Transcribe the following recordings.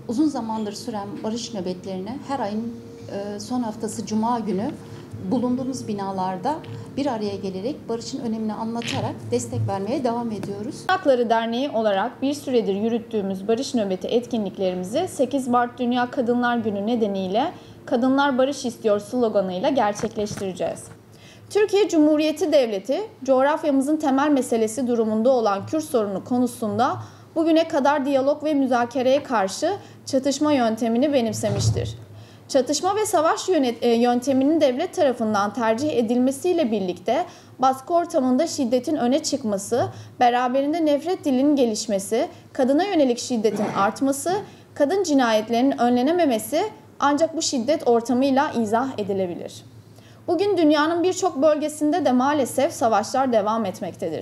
Uzun zamandır süren barış nöbetlerine her ayın son haftası Cuma günü bulunduğumuz binalarda bir araya gelerek barışın önemini anlatarak destek vermeye devam ediyoruz. Hakları Derneği olarak bir süredir yürüttüğümüz barış nöbeti etkinliklerimizi 8 Mart Dünya Kadınlar Günü nedeniyle Kadınlar Barış İstiyor sloganıyla gerçekleştireceğiz. Türkiye Cumhuriyeti Devleti, coğrafyamızın temel meselesi durumunda olan Kürt sorunu konusunda bugüne kadar diyalog ve müzakereye karşı çatışma yöntemini benimsemiştir. Çatışma ve savaş yönteminin devlet tarafından tercih edilmesiyle birlikte baskı ortamında şiddetin öne çıkması, beraberinde nefret dilinin gelişmesi, kadına yönelik şiddetin artması, kadın cinayetlerinin önlenememesi ancak bu şiddet ortamıyla izah edilebilir. Bugün dünyanın birçok bölgesinde de maalesef savaşlar devam etmektedir.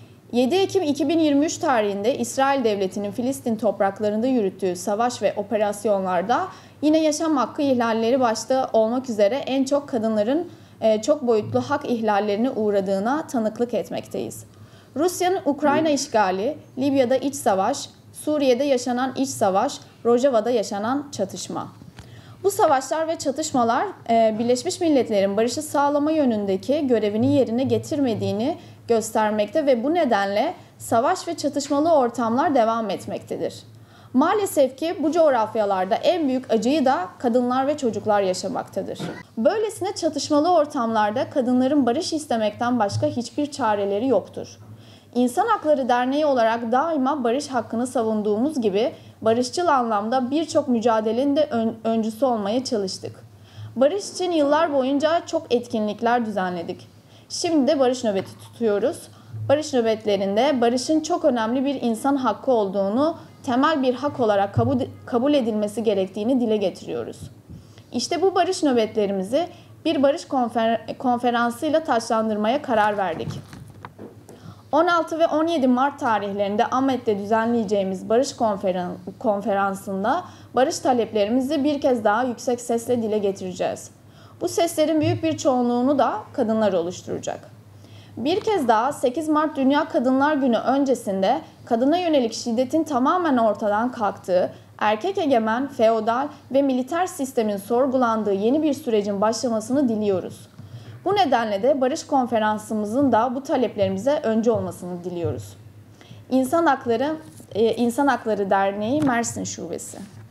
7 Ekim 2023 tarihinde İsrail Devleti'nin Filistin topraklarında yürüttüğü savaş ve operasyonlarda yine yaşam hakkı ihlalleri başta olmak üzere en çok kadınların çok boyutlu hak ihlallerine uğradığına tanıklık etmekteyiz. Rusya'nın Ukrayna işgali, Libya'da iç savaş, Suriye'de yaşanan iç savaş, Rojava'da yaşanan çatışma. Bu savaşlar ve çatışmalar Birleşmiş Milletler'in barışı sağlama yönündeki görevini yerine getirmediğini göstermekte ve bu nedenle savaş ve çatışmalı ortamlar devam etmektedir. Maalesef ki bu coğrafyalarda en büyük acıyı da kadınlar ve çocuklar yaşamaktadır. Böylesine çatışmalı ortamlarda kadınların barış istemekten başka hiçbir çareleri yoktur. İnsan Hakları Derneği olarak daima barış hakkını savunduğumuz gibi barışçıl anlamda birçok mücadelenin de öncüsü olmaya çalıştık. Barış için yıllar boyunca çok etkinlikler düzenledik. Şimdi de barış nöbeti tutuyoruz. Barış nöbetlerinde barışın çok önemli bir insan hakkı olduğunu, temel bir hak olarak kabul edilmesi gerektiğini dile getiriyoruz. İşte bu barış nöbetlerimizi bir barış konferansıyla taçlandırmaya karar verdik. 16 ve 17 Mart tarihlerinde Ahmet'te düzenleyeceğimiz barış konferansında barış taleplerimizi bir kez daha yüksek sesle dile getireceğiz. Bu seslerin büyük bir çoğunluğunu da kadınlar oluşturacak. Bir kez daha 8 Mart Dünya Kadınlar Günü öncesinde kadına yönelik şiddetin tamamen ortadan kalktığı, erkek egemen, feodal ve militer sistemin sorgulandığı yeni bir sürecin başlamasını diliyoruz. Bu nedenle de barış konferansımızın da bu taleplerimize öncü olmasını diliyoruz. İnsan Hakları Derneği Mersin Şubesi.